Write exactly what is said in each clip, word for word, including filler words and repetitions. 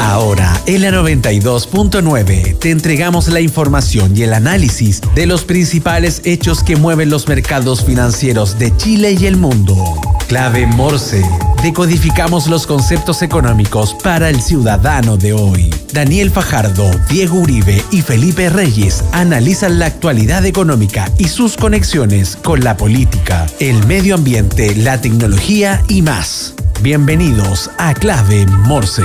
Ahora, en la noventa y dos punto nueve, te entregamos la información y el análisis de los principales hechos que mueven los mercados financieros de Chile y el mundo. Clave Morse. Decodificamos los conceptos económicos para el ciudadano de hoy. Daniel Fajardo, Diego Uribe y Felipe Reyes analizan la actualidad económica y sus conexiones con la política, el medio ambiente, la tecnología y más. Bienvenidos a Clave Morse.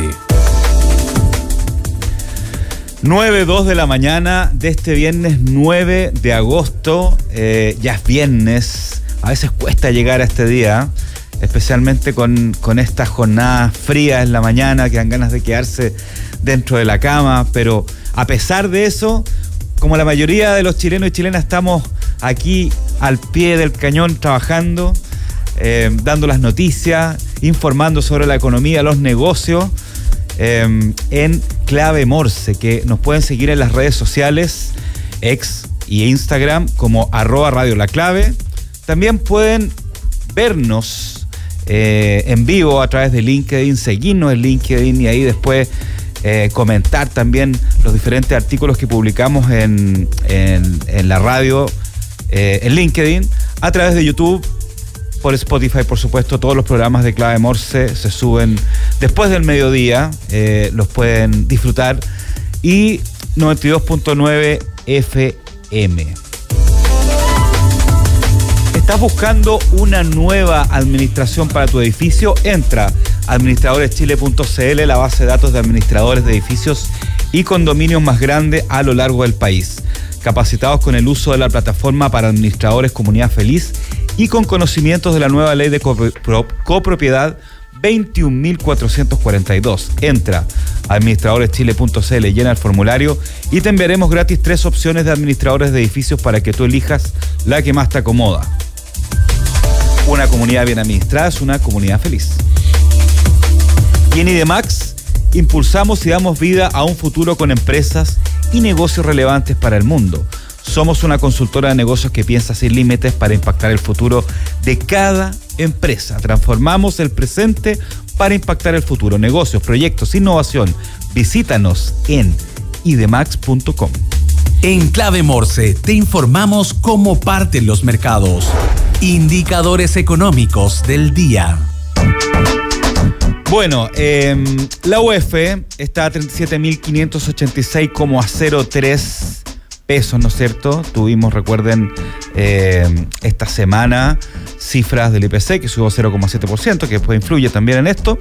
nueve dos de la mañana de este viernes nueve de agosto. Eh, ya es viernes. A veces cuesta llegar a este día, especialmente con, con estas jornadas frías en la mañana que dan ganas de quedarse dentro de la cama. Pero a pesar de eso, como la mayoría de los chilenos y chilenas, estamos aquí al pie del cañón trabajando, eh, dando las noticias, informando sobre la economía, los negocios. Eh, en Clave Morse, que nos pueden seguir en las redes sociales X y Instagram como arroba Radio La Clave. También pueden vernos eh, en vivo a través de LinkedIn, seguirnos en LinkedIn y ahí después eh, comentar también los diferentes artículos que publicamos en, en, en la radio, eh, en LinkedIn, a través de YouTube. Por Spotify, por supuesto, todos los programas de Clave Morse se suben después del mediodía, eh, los pueden disfrutar. Y noventa y dos punto nueve F M. ¿Estás buscando una nueva administración para tu edificio? Entra a administradores chile punto c l, la base de datos de administradores de edificios y condominios más grande a lo largo del país. Capacitados con el uso de la plataforma para administradores Comunidad Feliz y con conocimientos de la nueva ley de copropiedad veintiún mil cuatrocientos cuarenta y dos. Entra a administradores chile punto c l, llena el formulario y te enviaremos gratis tres opciones de administradores de edificios para que tú elijas la que más te acomoda. Una comunidad bien administrada es una comunidad feliz. Y en IDEMAX impulsamos y damos vida a un futuro con empresas y negocios relevantes para el mundo. Somos una consultora de negocios que piensa sin límites para impactar el futuro de cada empresa. Transformamos el presente para impactar el futuro. Negocios, proyectos, innovación. Visítanos en idemax punto com. En Clave Morse te informamos cómo parten los mercados. Indicadores económicos del día. Bueno, eh, la U E F está a treinta y siete mil quinientos ochenta y seis coma cero tres pesos, ¿no es cierto? Tuvimos, recuerden, eh, esta semana cifras del I P C que subió cero coma siete por ciento, que después influye también en esto.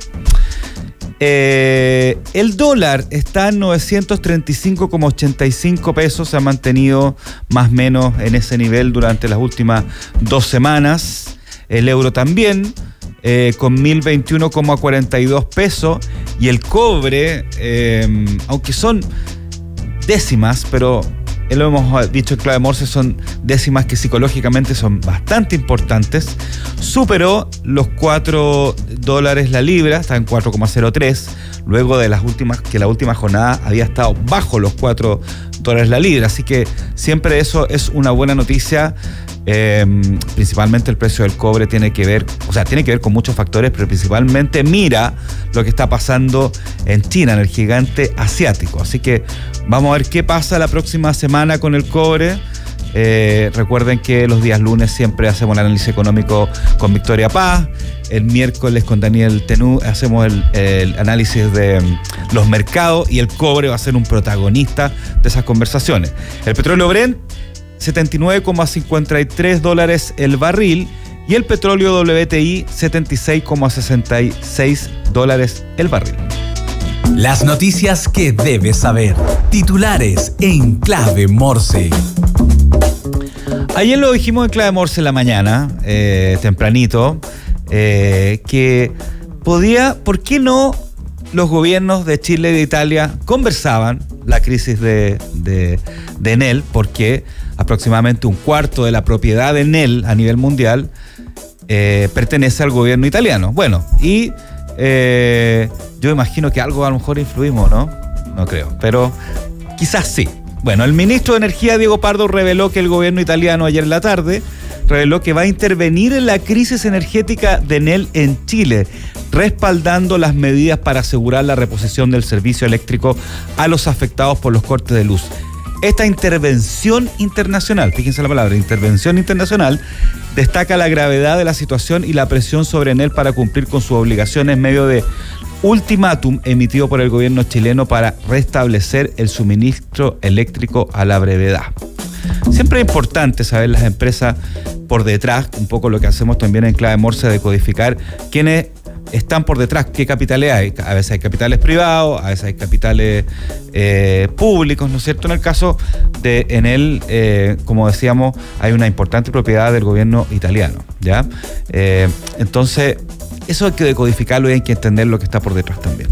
Eh, el dólar está en novecientos treinta y cinco coma ochenta y cinco pesos, se ha mantenido más o menos en ese nivel durante las últimas dos semanas. El euro también, eh, con mil veintiuno coma cuarenta y dos pesos. Y el cobre, eh, aunque son décimas, pero lo hemos dicho en Clave Morse, son décimas que psicológicamente son bastante importantes. Superó los cuatro dólares la libra, está en cuatro coma cero tres, luego de las últimas, que la última jornada había estado bajo los cuatro dólares la libra. Así que siempre eso es una buena noticia. Eh, principalmente el precio del cobre tiene que ver, o sea, tiene que ver con muchos factores, pero principalmente mira lo que está pasando en China, en el gigante asiático. Así que vamos a ver qué pasa la próxima semana con el cobre. Eh, recuerden que los días lunes siempre hacemos el análisis económico con Victoria Paz. El miércoles con Daniel Tenú hacemos el, el análisis de los mercados y el cobre va a ser un protagonista de esas conversaciones. El petróleo Brent, setenta y nueve coma cincuenta y tres dólares el barril, y el petróleo W T I, setenta y seis coma sesenta y seis dólares el barril. Las noticias que debes saber. Titulares en Clave Morse. Ayer lo dijimos en Clave Morse en la mañana, eh, tempranito, eh, que podía, ¿por qué no los gobiernos de Chile y de Italia conversaban la crisis de, de, de Enel? Porque aproximadamente un cuarto de la propiedad de Enel a nivel mundial eh, pertenece al gobierno italiano. Bueno, y eh, yo imagino que algo a lo mejor influimos, ¿no? No creo, pero quizás sí. Bueno, el ministro de Energía, Diego Pardo, reveló que el gobierno italiano ayer en la tarde reveló que va a intervenir en la crisis energética de Enel en Chile, respaldando las medidas para asegurar la reposición del servicio eléctrico a los afectados por los cortes de luz. Esta intervención internacional, fíjense la palabra, intervención internacional, destaca la gravedad de la situación y la presión sobre Enel para cumplir con sus obligaciones en medio de ultimátum emitido por el gobierno chileno para restablecer el suministro eléctrico a la brevedad. Siempre es importante saber las empresas por detrás, un poco lo que hacemos también en Clave Morse, de codificar quiénes están por detrás, qué capitales hay. A veces hay capitales privados, a veces hay capitales eh, públicos, ¿no es cierto? En el caso de Enel, eh, como decíamos, hay una importante propiedad del gobierno italiano, ¿ya? Eh, entonces, eso hay que decodificarlo y hay que entender lo que está por detrás también.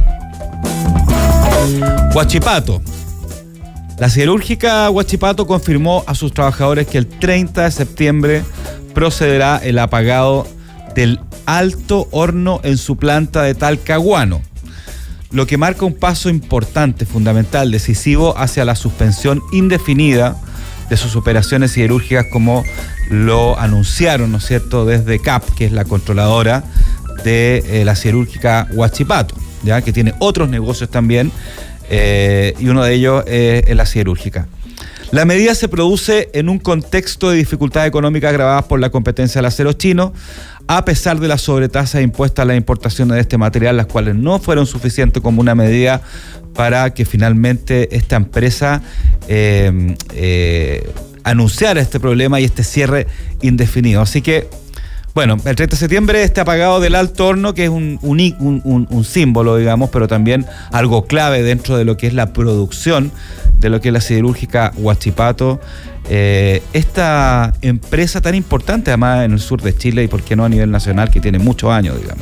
Huachipato. La siderúrgica Huachipato confirmó a sus trabajadores que el treinta de septiembre procederá el apagado del alto horno en su planta de Talcahuano, lo que marca un paso importante, fundamental, decisivo hacia la suspensión indefinida de sus operaciones siderúrgicas, como lo anunciaron, ¿no es cierto?, desde C A P, que es la controladora de eh, la siderúrgica Huachipato, ya que tiene otros negocios también, eh, y uno de ellos eh, es la siderúrgica. La medida se produce en un contexto de dificultades económicas agravadas por la competencia del acero chino, a pesar de las sobretasas impuestas a las importaciones de este material, las cuales no fueron suficientes como una medida para que finalmente esta empresa eh, eh, anunciara este problema y este cierre indefinido. Así que, bueno, el treinta de septiembre este apagado del alto horno, que es un, un, un, un símbolo, digamos, pero también algo clave dentro de lo que es la producción de lo que es la siderúrgica Huachipato, eh, esta empresa tan importante además en el sur de Chile y por qué no a nivel nacional, que tiene muchos años, digamos.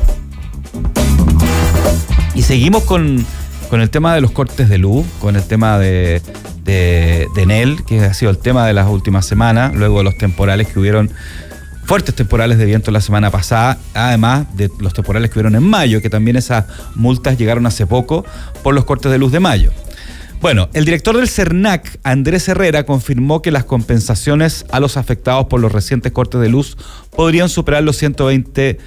Y seguimos con, con el tema de los cortes de luz, con el tema de, de, de Enel, que ha sido el tema de las últimas semanas, luego de los temporales que hubieron, fuertes temporales de viento la semana pasada, además de los temporales que hubieron en mayo, que también esas multas llegaron hace poco por los cortes de luz de mayo. Bueno, el director del CERNAC, Andrés Herrera, confirmó que las compensaciones a los afectados por los recientes cortes de luz podrían superar los ciento veinte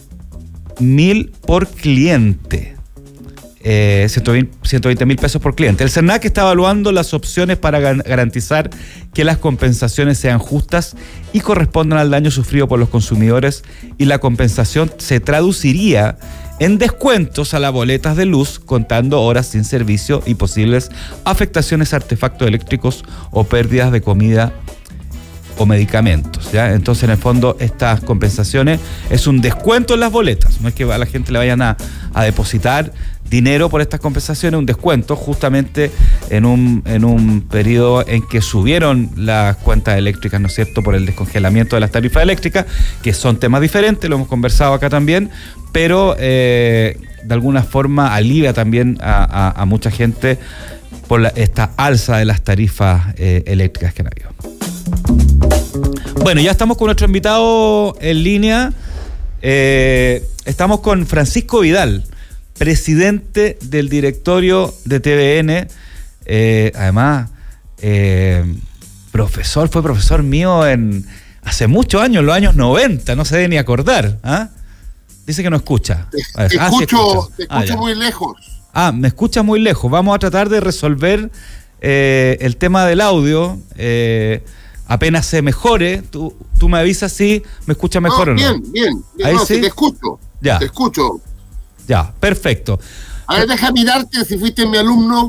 mil por cliente. Eh, ciento veinte mil pesos por cliente. El CERNAC está evaluando las opciones para garantizar que las compensaciones sean justas y correspondan al daño sufrido por los consumidores, y la compensación se traduciría en descuentos a las boletas de luz, contando horas sin servicio y posibles afectaciones a artefactos eléctricos o pérdidas de comida o medicamentos, ¿ya? Entonces, en el fondo, estas compensaciones es un descuento en las boletas. No es que a la gente le vayan a, a depositar dinero por estas compensaciones, un descuento justamente en un, en un periodo en que subieron las cuentas eléctricas, ¿no es cierto?, por el descongelamiento de las tarifas eléctricas, que son temas diferentes, lo hemos conversado acá también, pero eh, de alguna forma alivia también a, a, a mucha gente por la, esta alza de las tarifas eh, eléctricas que han habido. Bueno, ya estamos con nuestro invitado en línea. Eh, estamos con Francisco Vidal, presidente del directorio de T V N. Eh, además, eh, profesor, fue profesor mío en hace muchos años, en los años noventa, no se debe ni acordar. ¿Ah? Dice que no escucha. Te, te ah, escucho, sí te escucho ah, muy lejos. Ah, me escucha muy lejos. Vamos a tratar de resolver eh, el tema del audio. Eh, apenas se mejore, tú, tú me avisas si me escuchas mejor no, o no. Bien, bien. bien ¿Ahí no, sí? Si te escucho. Ya. Te escucho. Ya, perfecto. A ver, deja mirarte si fuiste mi alumno.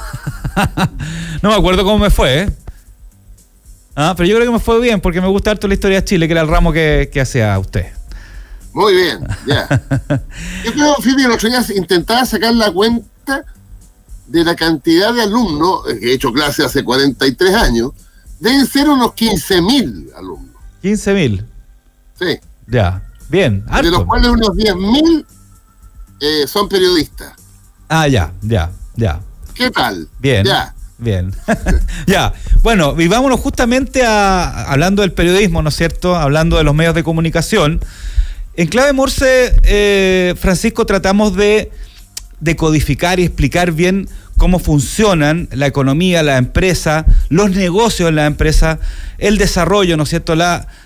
No me acuerdo cómo me fue, ¿eh? Ah, pero yo creo que me fue bien, porque me gusta harto la historia de Chile, que era el ramo que, que hacía usted. Muy bien, ya. Yo creo, Fili, el otro día intentaba sacar la cuenta de la cantidad de alumnos, que he hecho clase hace cuarenta y tres años, deben ser unos quince mil alumnos. ¿quince mil? Sí. Ya, bien, harto. De los cuales unos diez mil eh, son periodistas. Ah, ya, ya, ya. ¿Qué tal? Bien. Ya. Bien. Ya. Bueno, y vámonos justamente a, hablando del periodismo, ¿no es cierto? Hablando de los medios de comunicación. En Clave Morse, eh, Francisco, tratamos de, de codificar y explicar bien cómo funcionan la economía, la empresa, los negocios en la empresa, el desarrollo, ¿no es cierto?, la,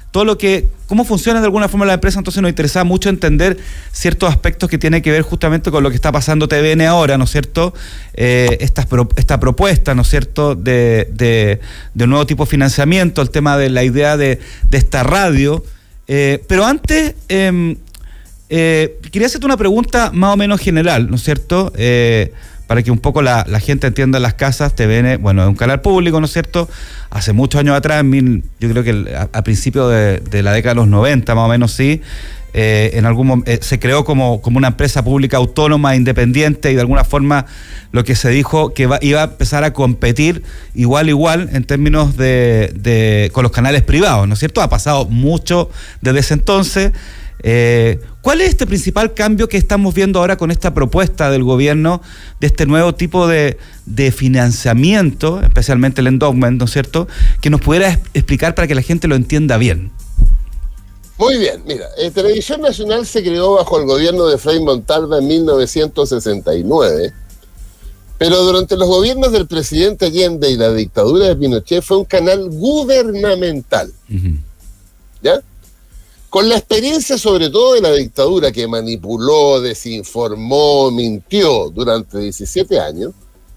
todo lo que, cómo funciona de alguna forma la empresa. Entonces nos interesaba mucho entender ciertos aspectos que tienen que ver justamente con lo que está pasando T V N ahora, ¿no es cierto? Eh, esta, esta propuesta, ¿no es cierto?, de, de, de un nuevo tipo de financiamiento, el tema de la idea de, de esta radio. Eh, pero antes, eh, eh, quería hacerte una pregunta más o menos general, ¿no es cierto?, eh, para que un poco la, la gente entienda en las casas. T V N, bueno, es un canal público, ¿no es cierto? Hace muchos años atrás, mil, yo creo que el, a, a principios de, de la década de los noventa, más o menos, sí, eh, en algún eh, se creó como, como una empresa pública autónoma, independiente, y de alguna forma lo que se dijo que va, iba a empezar a competir igual igual en términos de, de con los canales privados, ¿no es cierto? Ha pasado mucho desde ese entonces. Eh, ¿Cuál es este principal cambio que estamos viendo ahora con esta propuesta del gobierno de este nuevo tipo de, de financiamiento, especialmente el endowment, ¿no es cierto?, que nos pudiera explicar para que la gente lo entienda bien? Muy bien, mira, eh, Televisión Nacional se creó bajo el gobierno de Frei Montalva en mil novecientos sesenta y nueve, pero durante los gobiernos del presidente Allende y la dictadura de Pinochet fue un canal gubernamental. Uh-huh. ¿Ya? Con la experiencia sobre todo de la dictadura, que manipuló, desinformó, mintió durante diecisiete años,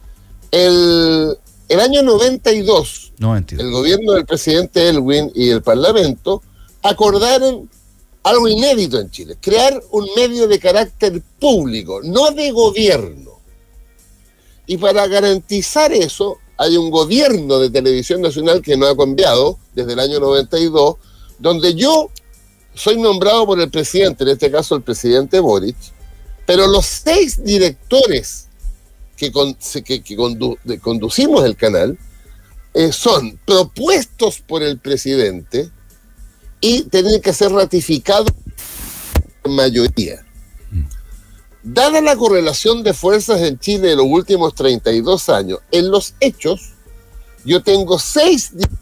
el, el año noventa y dos, noventa y dos, el gobierno del presidente Elwin y el Parlamento acordaron algo inédito en Chile: crear un medio de carácter público, no de gobierno. Y para garantizar eso, hay un gobierno de Televisión Nacional que no ha cambiado desde el año noventa y dos, donde yo soy nombrado por el presidente, en este caso el presidente Boric, pero los seis directores que, con, que, que condu, de, conducimos el canal eh, son propuestos por el presidente y tienen que ser ratificados en mayoría. Dada la correlación de fuerzas en Chile de los últimos treinta y dos años, en los hechos, yo tengo seis directores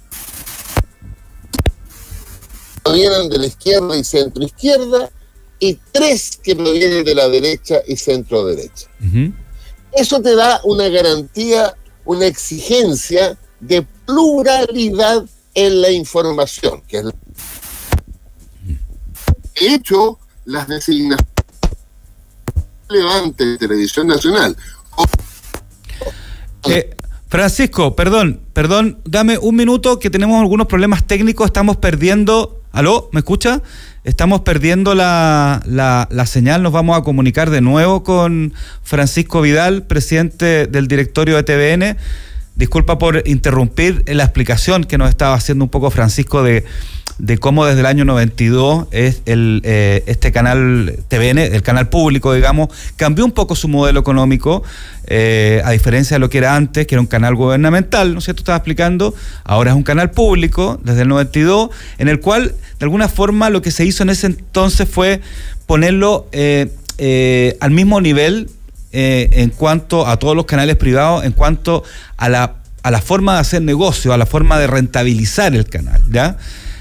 que provienen de la izquierda y centro izquierda y tres que provienen de la derecha y centro derecha. Uh-huh. Eso te da una garantía, una exigencia de pluralidad en la información, que es la... De hecho, las designaciones relevantes de Televisión Nacional. Eh, Francisco, perdón, perdón, dame un minuto que tenemos algunos problemas técnicos, estamos perdiendo... ¿Aló? ¿Me escucha? Estamos perdiendo la, la, la señal, nos vamos a comunicar de nuevo con Francisco Vidal, presidente del directorio de T V N. Disculpa por interrumpir la explicación que nos estaba haciendo un poco Francisco de, de cómo desde el año noventa y dos es el, eh, este canal T V N, el canal público, digamos, cambió un poco su modelo económico, eh, a diferencia de lo que era antes, que era un canal gubernamental, ¿no es cierto? Estaba explicando, ahora es un canal público desde el noventa y dos, en el cual, de alguna forma, lo que se hizo en ese entonces fue ponerlo eh, eh, al mismo nivel Eh, en cuanto a todos los canales privados, en cuanto a la, a la forma de hacer negocio, a la forma de rentabilizar el canal, ¿ya?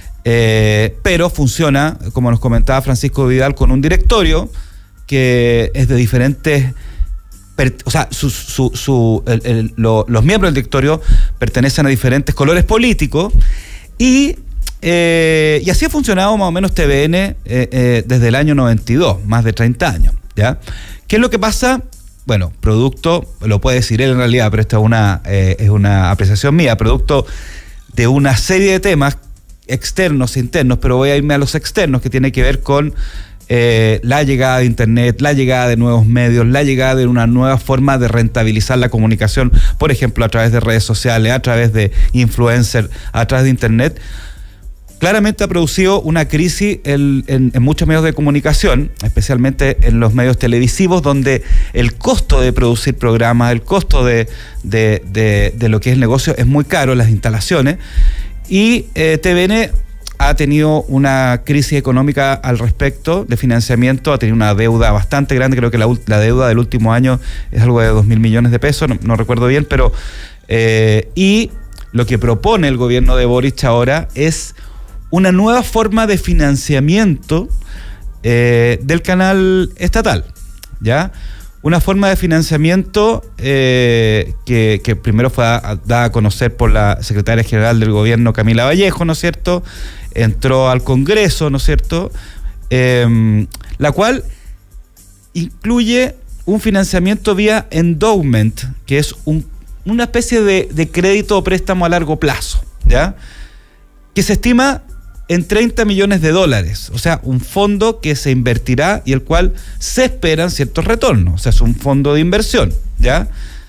Eh, pero funciona, como nos comentaba Francisco Vidal, con un directorio que es de diferentes... Per, o sea, su, su, su, el, el, lo, los miembros del directorio pertenecen a diferentes colores políticos y... Eh, y así ha funcionado más o menos T V N eh, eh, desde el año noventa y dos, más de treinta años, ¿ya? ¿Qué es lo que pasa? Bueno, producto, lo puede decir él en realidad, pero esta es una, eh, es una apreciación mía, producto de una serie de temas externos e internos, pero voy a irme a los externos, que tiene que ver con eh, la llegada de Internet, la llegada de nuevos medios, la llegada de una nueva forma de rentabilizar la comunicación, por ejemplo, a través de redes sociales, a través de influencers, a través de Internet. Claramente ha producido una crisis en, en, en muchos medios de comunicación, especialmente en los medios televisivos, donde el costo de producir programas, el costo de, de, de, de lo que es el negocio es muy caro, las instalaciones, y eh, T V N ha tenido una crisis económica al respecto de financiamiento, ha tenido una deuda bastante grande, creo que la, la deuda del último año es algo de dos mil millones de pesos, no, no recuerdo bien, pero eh, y lo que propone el gobierno de Boric ahora es una nueva forma de financiamiento eh, del canal estatal, ¿ya? una forma de financiamiento eh, que, que primero fue dada a conocer por la secretaria general del gobierno, Camila Vallejo, ¿no es cierto? Entró al Congreso, ¿no es cierto? Eh, la cual incluye un financiamiento vía endowment, que es un, una especie de, de crédito o préstamo a largo plazo, ¿ya? Que se estima en treinta millones de dólares, o sea, un fondo que se invertirá y el cual se esperan ciertos retornos, o sea, es un fondo de inversión, ¿ya?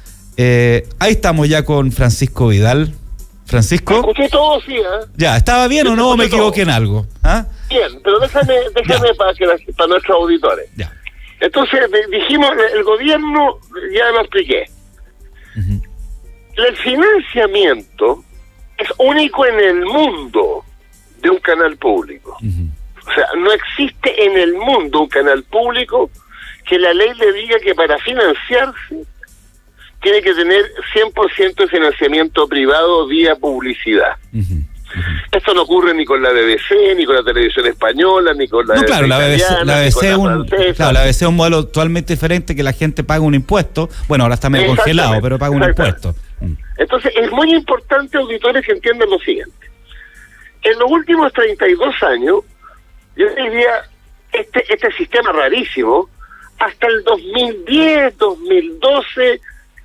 Eh, ahí estamos ya con Francisco Vidal. Francisco. Escuché todo, sí, ¿eh? Ya, ¿estaba bien o no? ¿O me equivoqué en algo? ¿Ah? Bien, pero déjame, déjame para, que las, para nuestros auditores. Ya. Entonces, dijimos, el gobierno, ya lo expliqué. Uh-huh. El financiamiento es único en el mundo de un canal público. Uh-huh. O sea, no existe en el mundo un canal público que la ley le diga que para financiarse tiene que tener cien por ciento de financiamiento privado vía publicidad. Uh-huh. Uh-huh. Esto no ocurre ni con la B B C, ni con la televisión española, ni con la no, claro, la B B C, la B B C, la un, claro, la B B C es un modelo totalmente diferente, que la gente paga un impuesto. Bueno, ahora está medio congelado, pero paga un impuesto. Entonces, es muy importante, auditores, que entiendan lo siguiente. En los últimos treinta y dos años, yo diría, este, este sistema rarísimo, hasta el dos mil diez, dos mil doce,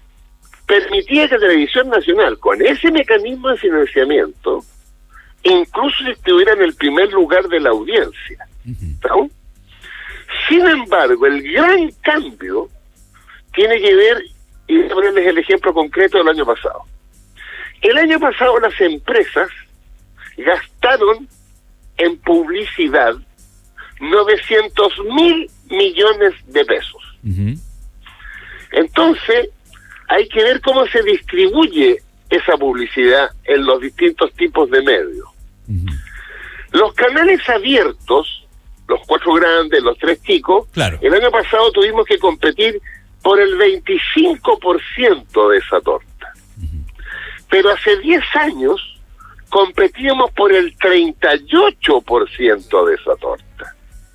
permitía que Televisión Nacional, con ese mecanismo de financiamiento, incluso estuviera en el primer lugar de la audiencia. ¿No? Sin embargo, el gran cambio tiene que ver, y voy a ponerles el ejemplo concreto del año pasado. El año pasado las empresas gastaron en publicidad novecientos mil millones de pesos. Uh-huh. Entonces, hay que ver cómo se distribuye esa publicidad en los distintos tipos de medios. Uh-huh. Los canales abiertos, los cuatro grandes, los tres chicos, claro. El año pasado tuvimos que competir por el veinticinco por ciento de esa torta. Uh-huh. Pero hace diez años competíamos por el treinta y ocho por ciento de esa torta.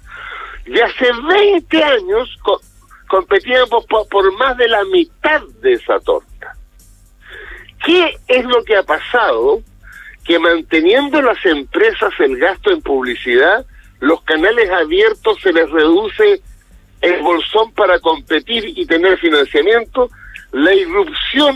Y hace veinte años co- competíamos por, por más de la mitad de esa torta. ¿Qué es lo que ha pasado? Que manteniendo las empresas el gasto en publicidad, los canales abiertos se les reduce el bolsón para competir y tener financiamiento, la irrupción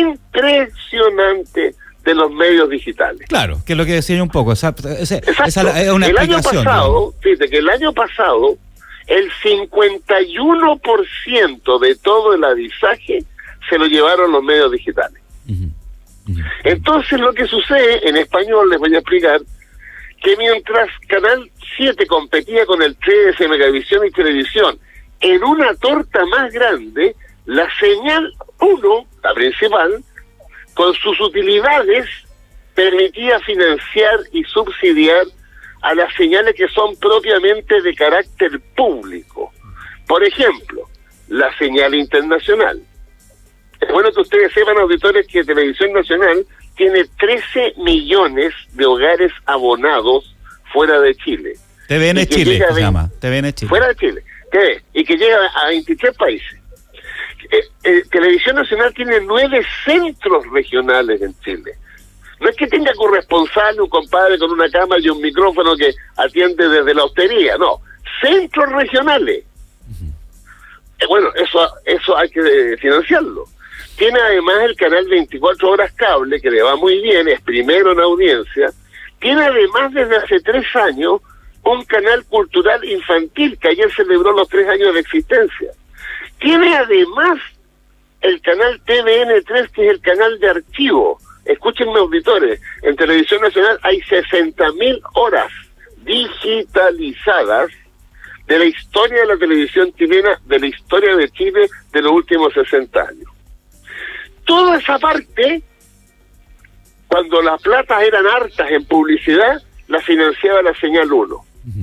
impresionante de los medios digitales. Claro, que es lo que decía yo un poco. Esa, esa, esa es una el año explicación. pasado, fíjate que el año pasado, el cincuenta y uno por ciento de todo el avisaje se lo llevaron los medios digitales. Uh-huh. Uh-huh. Entonces lo que sucede, en español les voy a explicar, que mientras Canal siete competía con el T S, Megavisión y Televisión en una torta más grande, la señal uno, la principal, con sus utilidades, permitía financiar y subsidiar a las señales que son propiamente de carácter público. Por ejemplo, la señal internacional. Es bueno que ustedes sepan, auditores, que Televisión Nacional tiene trece millones de hogares abonados fuera de Chile. T V N Chile se llama, T V N Chile. Fuera de Chile, T V, y que llega a veintitrés países. Eh, eh, Televisión Nacional tiene nueve centros regionales en Chile. No es que tenga corresponsal, un compadre con una cámara y un micrófono que atiende desde la hostería, no. Centros regionales. Uh-huh. Eh, bueno, eso eso hay que eh, financiarlo. Tiene además el canal veinticuatro horas cable, que le va muy bien, es primero en audiencia. Tiene además desde hace tres años un canal cultural infantil, que ayer celebró los tres años de existencia. Tiene además el canal T V N tres, que es el canal de archivo. Escúchenme, auditores, en Televisión Nacional hay sesenta mil horas digitalizadas de la historia de la televisión chilena, de la historia de Chile de los últimos sesenta años. Toda esa parte, cuando las platas eran hartas en publicidad, la financiaba la señal uno.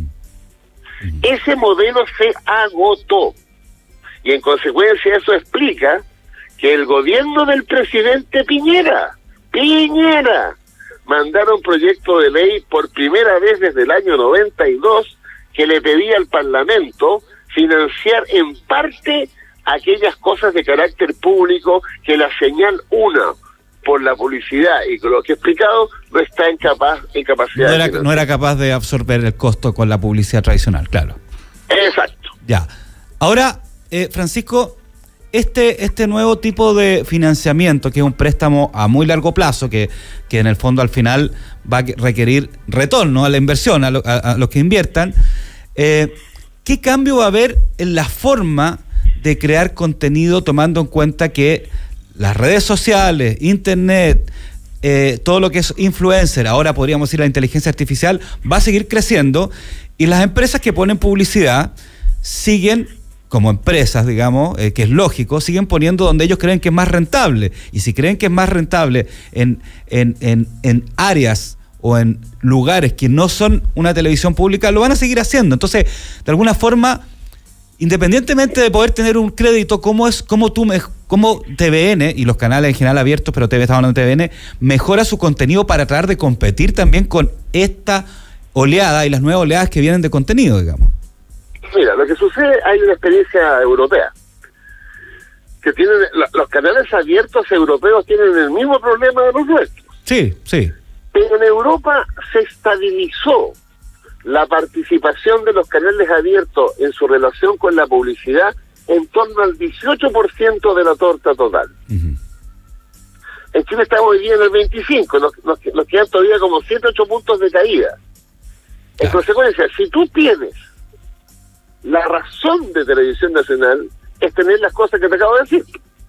Ese modelo se agotó. Y en consecuencia eso explica que el gobierno del presidente Piñera, Piñera, mandaron proyecto de ley por primera vez desde el año noventa y dos que le pedía al Parlamento financiar en parte aquellas cosas de carácter público que la señal una por la publicidad y con lo que he explicado no está incapaz, en capacidad no era, de no era capaz de absorber el costo con la publicidad tradicional, claro. Exacto. Ya. Ahora, eh, Francisco, este este nuevo tipo de financiamiento, que es un préstamo a muy largo plazo, que, que en el fondo al final va a requerir retorno a la inversión, a, lo, a, a los que inviertan, eh, ¿qué cambio va a haber en la forma de crear contenido, tomando en cuenta que las redes sociales, internet, eh, todo lo que es influencer, ahora podríamos decir la inteligencia artificial, va a seguir creciendo, y las empresas que ponen publicidad siguen, como empresas, digamos, eh, que es lógico, siguen poniendo donde ellos creen que es más rentable, y si creen que es más rentable en, en, en, en áreas o en lugares que no son una televisión pública, lo van a seguir haciendo. Entonces, de alguna forma, independientemente de poder tener un crédito, ¿cómo es, cómo tú, cómo T V N y los canales en general abiertos, pero T V, estamos hablando de T V N, mejora su contenido para tratar de competir también con esta oleada y las nuevas oleadas que vienen de contenido, digamos? Mira, lo que sucede, hay una experiencia europea, que tienen, los canales abiertos europeos tienen el mismo problema de los nuestros. Sí, sí. Pero en Europa se estabilizó la participación de los canales abiertos en su relación con la publicidad en torno al dieciocho por ciento de la torta total. Uh-huh. En Chile estamos hoy día en el veinticinco por ciento, nos, nos, nos quedan todavía como siete, ocho puntos de caída. En claro. consecuencia, si tú tienes la razón de Televisión Nacional, es tener las cosas que te acabo de decir.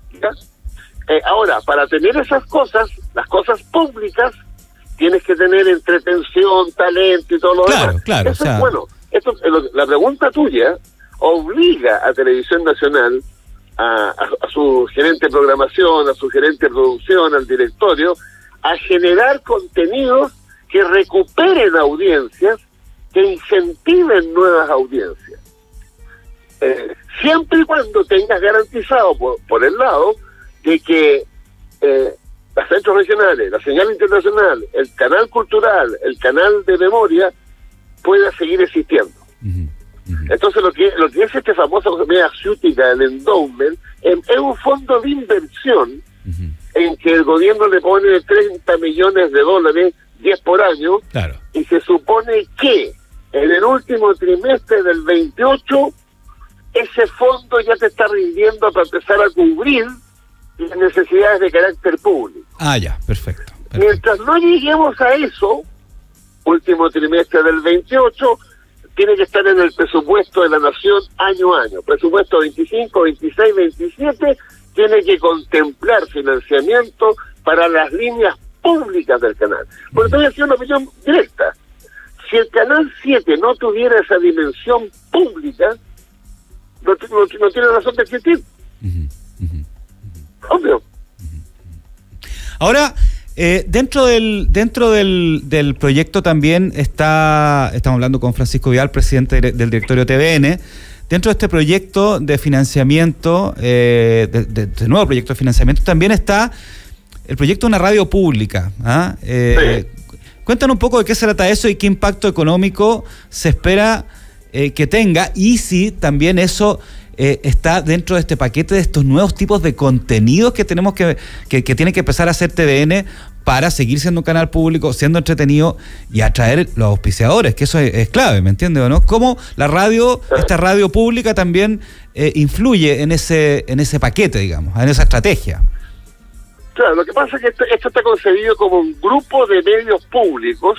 Eh, ahora, para tener esas cosas, las cosas públicas, tienes que tener entretención, talento y todo lo claro, demás. Claro, Eso o sea... es bueno. Esto, la pregunta tuya obliga a Televisión Nacional, a, a, a su gerente de programación, a su gerente de producción, al directorio, a generar contenidos que recuperen audiencias, que incentiven nuevas audiencias. Eh, siempre y cuando tengas garantizado por, por el lado de que eh, los centros regionales, la señal internacional, el canal cultural, el canal de memoria pueda seguir existiendo. Uh-huh. Uh-huh. Entonces lo que lo que es este famoso media ciútica, el endowment, es, es un fondo de inversión uh-huh. en que el gobierno le pone treinta millones de dólares, diez por año, claro. y se supone que en el último trimestre del veintiocho ese fondo ya te está rindiendo para empezar a cubrir las necesidades de carácter público. Ah, ya, perfecto, perfecto. Mientras no lleguemos a eso, último trimestre del veintiocho, tiene que estar en el presupuesto de la Nación año a año. Presupuesto veinticinco, veintiséis, veintisiete, tiene que contemplar financiamiento para las líneas públicas del canal. Por eso voy a hacer una opinión directa. Si el Canal siete no tuviera esa dimensión pública, no, no, no tiene razón de existir. Uh-huh, uh-huh. Obvio. Ahora, eh, dentro del dentro del, del proyecto también está, estamos hablando con Francisco Vidal, presidente de, del directorio T V N. Dentro de este proyecto de financiamiento, eh, de, de, de nuevo proyecto de financiamiento, también está el proyecto de una radio pública. ¿ah? Eh, sí. Cuéntanos un poco de qué se trata eso y qué impacto económico se espera eh, que tenga, y si también eso eh, está dentro de este paquete de estos nuevos tipos de contenidos que tenemos que, que, que tiene que empezar a hacer T V N para seguir siendo un canal público, siendo entretenido y atraer los auspiciadores, que eso es, es clave, ¿me entiendes o no? ¿Cómo la radio, esta radio pública también eh, influye en ese, en ese paquete, digamos, en esa estrategia? Claro, lo que pasa es que esto, esto está concebido como un grupo de medios públicos,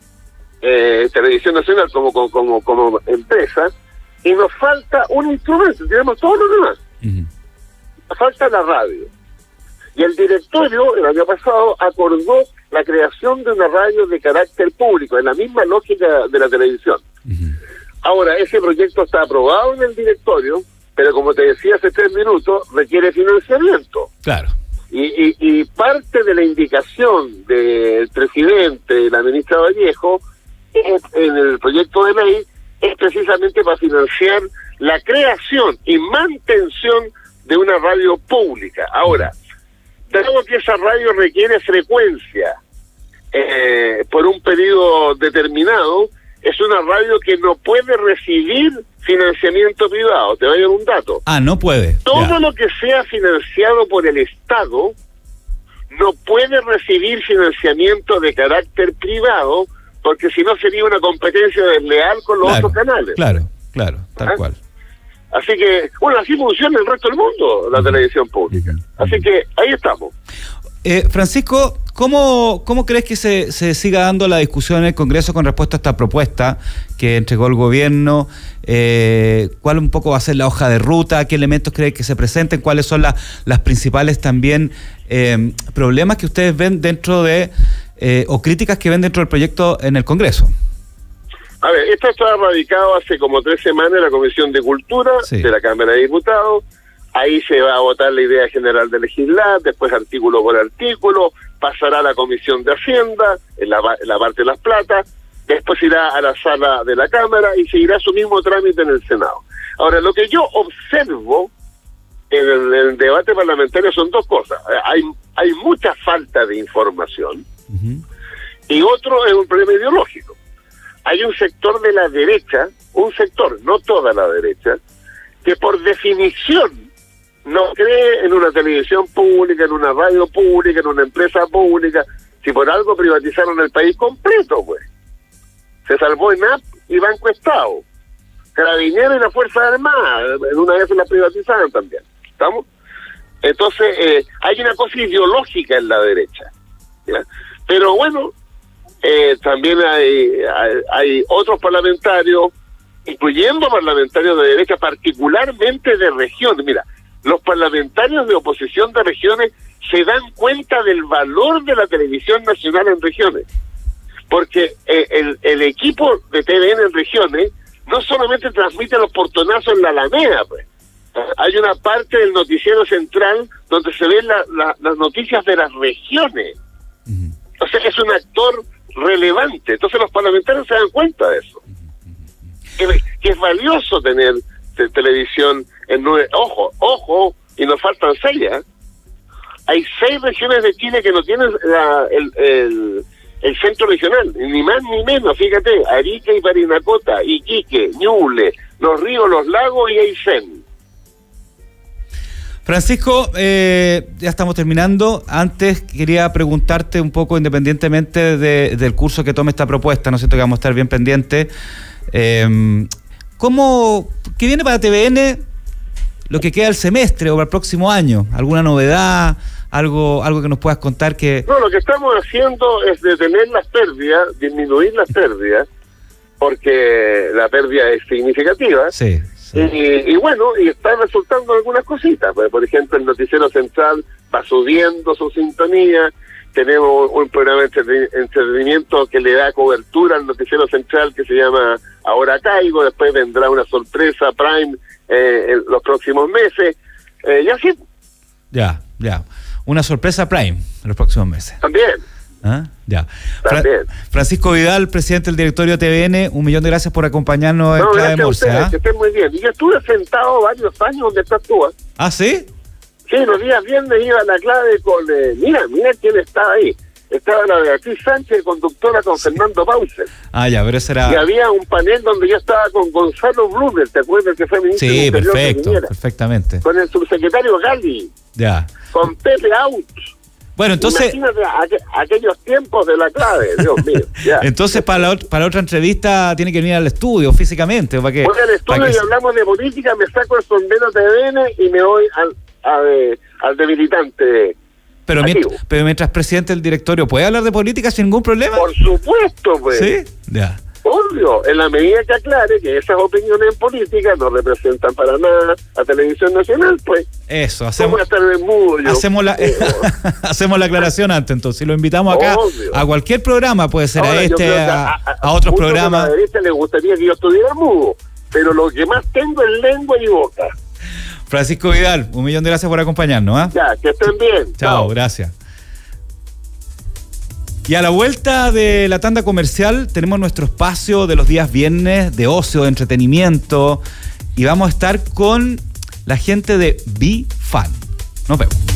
eh, Televisión Nacional como, como, como, como empresa, y nos falta un instrumento, tenemos todos los demás. Uh-huh. Nos falta la radio. Y el directorio, el año pasado, acordó la creación de una radio de carácter público, en la misma lógica de la televisión. Uh-huh. Ahora, ese proyecto está aprobado en el directorio, pero como te decía hace tres minutos, requiere financiamiento. Claro. Y, y, y parte de la indicación del presidente y la ministra Vallejo es, en el proyecto de ley, es precisamente para financiar la creación y mantención de una radio pública. Ahora, dado que esa radio requiere frecuencia eh, por un periodo determinado, es una radio que no puede recibir financiamiento privado. Te voy a dar un dato. Ah, no puede. Todo ya. lo que sea financiado por el Estado no puede recibir financiamiento de carácter privado, porque si no sería una competencia desleal con los claro, otros canales. Claro, claro, tal ¿Ah? cual. Así que, bueno, así funciona el resto del mundo, la uh-huh. televisión pública. Uh-huh. Así que ahí estamos. Eh, Francisco, ¿cómo, cómo crees que se, se siga dando la discusión en el Congreso con respecto a esta propuesta que entregó el gobierno? Eh, ¿Cuál un poco va a ser la hoja de ruta? ¿Qué elementos crees que se presenten? ¿Cuáles son la, las principales también eh, problemas que ustedes ven dentro de, eh, o críticas que ven dentro del proyecto en el Congreso? A ver, esto está radicado hace como tres semanas en la Comisión de Cultura sí. de la Cámara de Diputados. Ahí se va a votar la idea general de legislar, después artículo por artículo, pasará a la Comisión de Hacienda, en la, en la parte de las platas, después irá a la sala de la Cámara y seguirá su mismo trámite en el Senado. Ahora, lo que yo observo en el, en el debate parlamentario son dos cosas. Hay, hay mucha falta de información uh-huh. y otro es un problema ideológico. Hay un sector de la derecha, un sector, no toda la derecha, que por definición no cree en una televisión pública, en una radio pública, en una empresa pública. Si por algo privatizaron el país completo, pues. Se salvó ENAP y Banco Estado. Carabineros y la Fuerza Armada, en una vez se la privatizaron también. ¿Estamos? Entonces, eh, hay una cosa ideológica en la derecha. ¿ya? Pero bueno, eh, también hay, hay, hay otros parlamentarios, incluyendo parlamentarios de derecha, particularmente de regiones. Mira, los parlamentarios de oposición de regiones se dan cuenta del valor de la televisión nacional en regiones, porque eh, el, el equipo de T V N en regiones no solamente transmite los portonazos en la Alameda, pues. Hay una parte del noticiero central donde se ven la, la, las noticias de las regiones. Uh-huh. Entonces es un actor relevante. Entonces los parlamentarios se dan cuenta de eso. Uh-huh. Que, que es valioso tener de televisión en nueve. Ojo, ojo, y nos faltan seis. ¿eh? Hay seis regiones de Chile que no tienen la, el, el, el centro regional, ni más ni menos. Fíjate, Arica y Parinacota, Iquique, Ñuble, Los Ríos, Los Lagos y Aysén. Francisco, eh, ya estamos terminando. Antes quería preguntarte un poco, independientemente de, del curso que tome esta propuesta, ¿no es cierto?, que vamos a estar bien pendientes. Eh, ¿Cómo, qué viene para T V N lo que queda del semestre o para el próximo año? ¿Alguna novedad? ¿Algo algo que nos puedas contar? Que No, lo que estamos haciendo es detener las pérdidas, disminuir las pérdidas, porque la pérdida es significativa. Sí. Sí. Y, y bueno, y está resultando algunas cositas. Por ejemplo, el noticiero central va subiendo su sintonía. Tenemos un programa de entretenimiento que le da cobertura al noticiero central que se llama Ahora Caigo. Después vendrá una sorpresa Prime eh, en los próximos meses. Eh, y así. Ya, ya. Una sorpresa Prime en los próximos meses. También. ¿Ah? Ya. Fra- Francisco Vidal, presidente del directorio de T V N, un millón de gracias por acompañarnos no, en Clave Morse. ¿eh? Que estén muy bien. Y yo estuve sentado varios años donde estás tú. ¿eh? ¿Ah, sí? Sí, los días viernes iba a la clave con... Eh, mira, mira quién estaba ahí. Estaba la Beatriz Sánchez, conductora, con sí. Fernando Bauser. Ah, ya, pero ese era... Y había un panel donde yo estaba con Gonzalo Blumer, ¿te acuerdas que fue ministro? Sí, perfecto, perfectamente. Con el subsecretario Gali. Ya. Con Pepe Out. Bueno, entonces... Imagínate aqu- aquellos tiempos de la clave, Dios mío. Ya. Entonces, para la, ot- para otra entrevista tiene que venir al estudio físicamente. ¿Para qué? Voy al estudio para y que... hablamos de política, me saco el sombrero T V N y me voy al, a, de, al de militante. Pero mientras, pero mientras presidente del directorio, ¿puede hablar de política sin ningún problema? Por supuesto, pues. ¿Sí? Ya. Obvio, en la medida que aclare que esas opiniones en política no representan para nada a Televisión Nacional, pues. Eso, hacemos, estar en mudo, yo? hacemos, la, eh, hacemos la aclaración antes, entonces. Si lo invitamos acá Obvio. a cualquier programa, puede ser Ahora, a este, a, a, a, a otros programas. A la derecha le gustaría que yo estuviera mudo, pero lo que más tengo es lengua y boca. Francisco Vidal, un millón de gracias por acompañarnos. ¿eh? Ya, que estén bien. Chao, Chao. Gracias. Y a la vuelta de la tanda comercial tenemos nuestro espacio de los días viernes de ocio, de entretenimiento, y vamos a estar con la gente de Be Fan. Nos vemos.